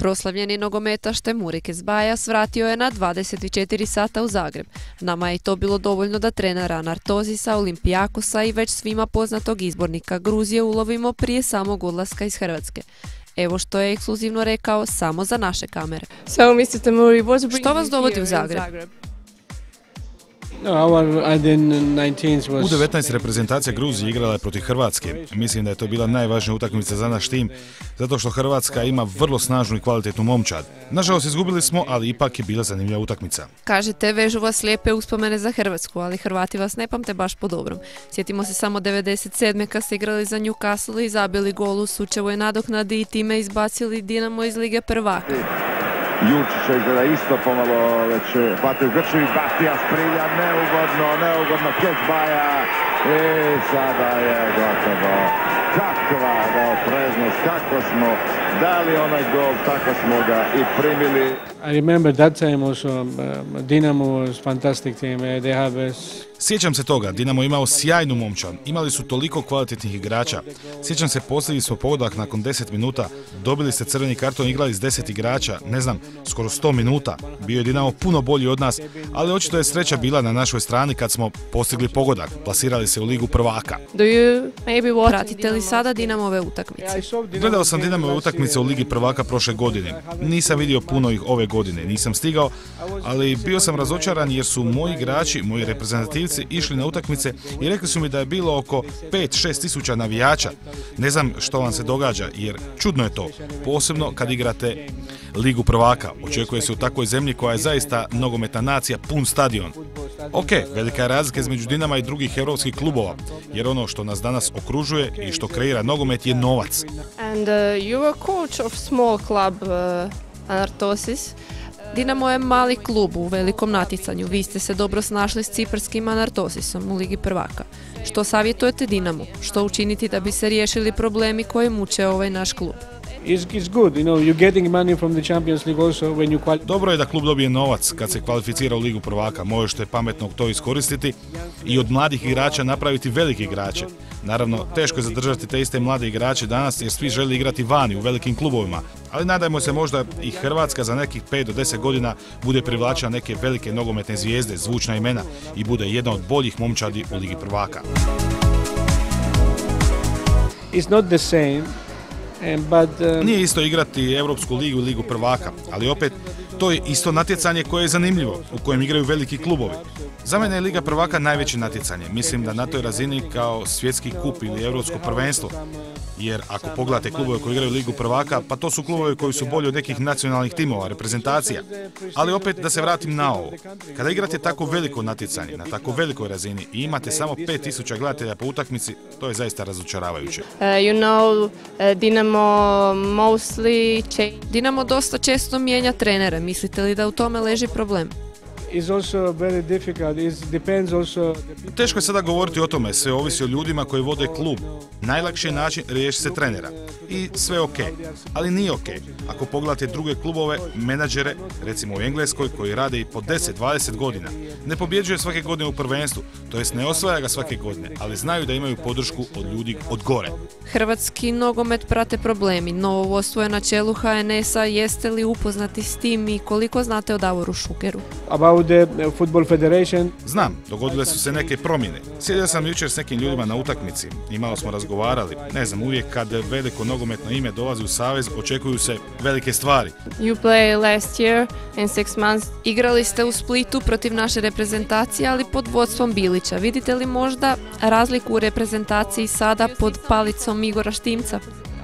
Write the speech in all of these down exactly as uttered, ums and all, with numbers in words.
Proslavljeni nogometaš Temurik Ezbajas vratio je na dvadeset četiri sata u Zagreb. Nama je to bilo dovoljno da trenera Anartosisa, Olimpijakosa i već svima poznatog izbornika Gruzije ulovimo prije samog odlaska iz Hrvatske. Evo što je ekskluzivno rekao samo za naše kamere. So, mister Temurik, što vas dovodi u Zagreb? U devetnaest reprezentacija Gruzije igrala je protiv Hrvatske. Mislim da je to bila najvažnija utakmica za naš tim, zato što Hrvatska ima vrlo snažnu i kvalitetnu momčad. Nažalost izgubili smo, ali ipak je bila zanimljiva utakmica. Kažete, vežu vas lijepe uspomene za Hrvatsku, ali Hrvati vas ne pamte baš po dobrom. Sjetimo se samo devedeset sedme kad ste igrali za Newcastle i zabili gol u Sučevoj nadoknadi i time izbacili Dinamo iz Lige prvaka. Jurčića izgleda isto pomalo već hvata u grču i Batija sprilja, neugodno, neugodno, Kezbaja i sada je gotovo. Kakva neopreznost, kako smo dali onaj gol, tako smo ga i primili. I remember that time also um, Dinamo was fantastic team. They have a... Sjećam se toga, Dinamo imao sjajnu momčad, imali su toliko kvalitetnih igrača. Sjećam se, postigli smo pogodak nakon deset minuta, dobili ste crveni karton, igrali s deset igrača, ne znam, skoro sto minuta. Bio je Dinamo puno bolji od nas, ali očito je sreća bila na našoj strani kad smo postigli pogodak, plasirali se u Ligu prvaka. Do you maybe watch... Pratite li sada Dinamove utakmice? Gledao sam Dinamove utakmice u Ligi prvaka prošle godine. Nisam vidio puno ih ove godine, nisam stigao, ali bio sam razočaran jer su moji igrači, moji reprezentativci išli na utakmice i rekli su mi da je bilo oko pet šest tisuća navijača. Ne znam što vam se događa, jer čudno je to, posebno kad igrate Ligu prvaka. Očekuje se u takvoj zemlji koja je zaista nogometna nacija, pun stadion. Ok, velika je razlika između Dinama i drugih europskih klubova, jer ono što nas danas okružuje i što kreira nogomet je novac. And uh, you were coach of small club uh, Anartosis. Dinamo je mali klub u velikom natjecanju. Vi ste se dobro snašli s ciparskim Anartosisom u Ligi prvaka. Što savjetujete Dinamu? Što učiniti da bi se riješili problemi koji muče ovaj naš klub? Dobro je da klub dobije novac kad se kvalificira u Ligu prvaka. Možete pametno to iskoristiti i od mladih igrača napraviti velike igrače. Naravno, teško je zadržati te iste mlade igrače danas jer svi žele igrati vani u velikim klubovima. Ali nadajmo se možda i Hrvatska za nekih pet do deset godina bude privlačila neke velike nogometne zvijezde, zvučna imena i bude jedna od boljih momčadi u Ligi prvaka. It's not the same. But, um... Nije isto igrati Europsku ligu i Ligu prvaka, ali opet to je isto natjecanje koje je zanimljivo, u kojem igraju veliki klubovi. Za mene je Liga prvaka najveće natjecanje. Mislim da na toj razini kao svjetski kup ili europsko prvenstvo. Jer ako pogledate klubove koji igraju Ligu prvaka, pa to su klubovi koji su bolji od nekih nacionalnih timova, reprezentacija. Ali opet da se vratim na ovo. Kada igrate tako veliko natjecanje, na tako velikoj razini i imate samo pet tisuća gledatelja po utakmici, to je zaista razočaravajuće. Uh, you know, uh, Dinamo mostly change. Dinamo dosta često mijenja trenere. Mislite li da u tome leži problem? Teško je sada govoriti o tome, sve ovisi o ljudima koji vode klub. Najlakši je način riješiti se trenera. I sve ok. Ali nije ok. Ako pogledate druge klubove, menadžere, recimo u Engleskoj, koji rade i po deset dvadeset godina, ne pobjeđuje svake godine u prvenstvu, to jest ne osvaja ga svake godine, ali znaju da imaju podršku od ljudi od gore. Hrvatski nogomet prate problemi. Novo vodstvo je na čelu H N S-a. Jeste li upoznati s tim i koliko znate o Davoru Šukeru? About the Football Federation. Znam, dogodile su se neke promjene. Sjedio sam jučer s nekim ljudima na utakmici i malo smo razgovarali. Ne znam, uvijek kad veliko nogometno ime dolazi u savez, očekuju se velike stvari. You play last year in six months. Igrali ste u Splitu protiv naše reprezentacije, ali pod vodstvom Bilića. Vidite li možda razliku u reprezentaciji sada pod palicom Igora Štimca?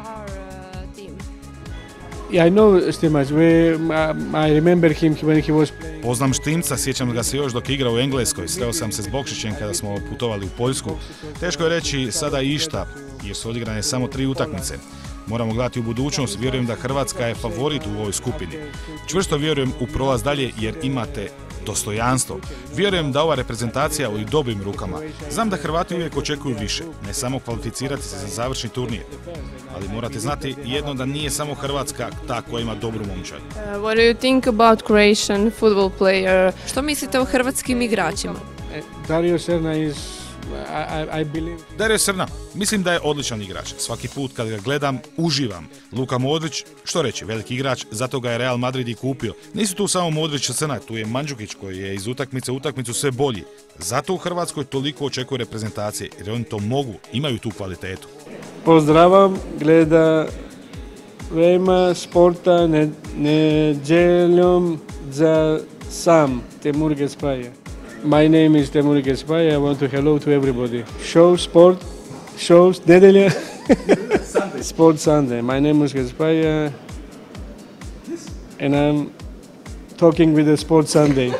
Yeah, I know Stimac. We, uh, I remember him when he was... Poznam Štimca, sjećam ga se još dok je igrao u Engleskoj. Sreo sam se s Bokšićem kada smo putovali u Poljsku. Teško je reći sada išta, jer su odigrane samo tri utakmice. Moramo gledati u budućnost, vjerujem da Hrvatska je favorit u ovoj skupini. Čvrsto vjerujem u prolaz dalje jer imate dostojanstvo. Vjerujem da ova reprezentacija u dobrim rukama. Znam da Hrvati uvijek očekuju više, ne samo kvalificirati se za završni turnir. Ali morate znati jedno da nije samo Hrvatska ta koja ima dobru momčad. Uh, what do you think about Croatian football player? Što mislite o hrvatskim igračima? Dario Serna is I, I believe... Dario Srna, mislim da je odličan igrač. Svaki put kad ga gledam, uživam. Luka Modrić, što reći, veliki igrač, zato ga je Real Madrid i kupio. Nisu tu samo Modrić i Srna, tu je Mandžukić koji je iz utakmice u utakmicu sve bolji. Zato u Hrvatskoj toliko očekuje reprezentacije, jer oni to mogu, imaju tu kvalitetu. Pozdravam, gleda Vrema sporta ne, nedjeljom za sam Temur Gespaja. My name is Temur Gespaja. I want to hello to everybody. Show sport, shows nedelja, sport Sunday. My name is Gespaja, and I'm talking with the Sport Sunday.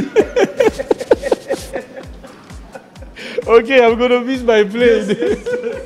Okay, I'm gonna miss my plane.